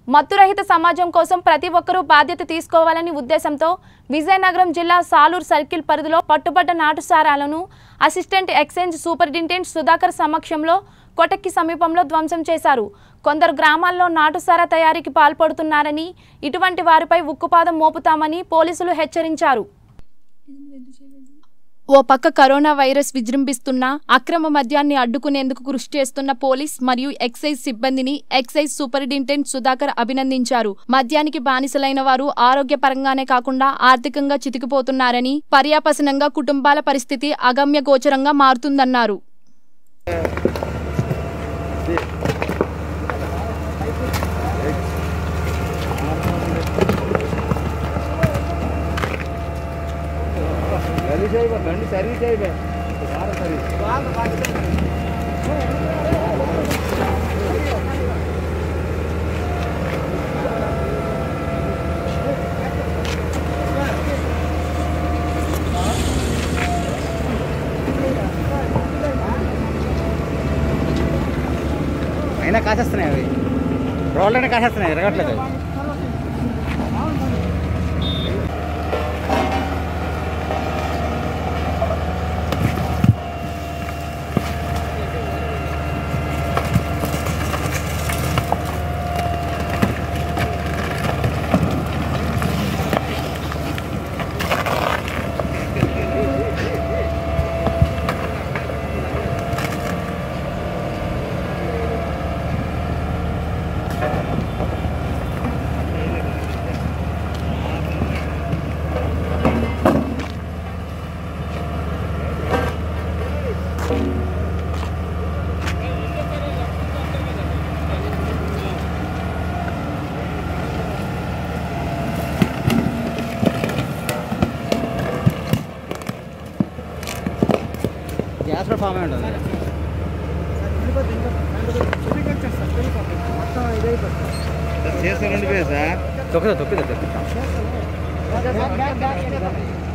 మత్తురహిత సమాజం కోసం ప్రతి ఒక్కరూ బాధ్యత తీసుకోవాలని ఉద్దేశంతో విజయనగరం జిల్లా సాలూరు సర్కిల్ పరిధిలో పట్టుబడ్డ నాటుసారాలను అసిస్టెంట్ ఎక్సైజ్ సూపరింటెండెంట్ సుధాకర్ సమక్షంలో కొటక్కి సమీపంలో ధ్వంసం చేశారు. కొందరు గ్రామాల్లో నాటుసారా తయారీకి పాల్పడుతున్నారని, ఇటువంటి వారిపై ఉక్కుపాదం మోపుతామని పోలీసులు హెచ్చరించారు. ఓ పక్క కరోనా వైరస్ విజృంభిస్తున్న అక్రమ మద్యాన్ని అడ్డుకునేందుకు కృషి చేస్తున్న పోలీస్ మరియు ఎక్సైజ్ సిబ్బందిని ఎక్సైజ్ సూపరింటెండెంట్ సుధాకర్ అభినందించారు. మద్యానికి బానిసలైన వారు ఆరోగ్యపరంగానే కాకుండా ఆర్థికంగా చితికిపోతున్నారని, పర్యావసనంగా కుటుంబాల పరిస్థితి అగమ్య గోచరంగా మారుతుందన్నారు. అయినా కాసేస్తున్నాయి, అవి రోడ్లనే కాసేస్తున్నాయి, ఎరగట్లేదు. గ్యాస్ కూడా ఫామ్ అయి ఉంటుంది. తొక్కుదా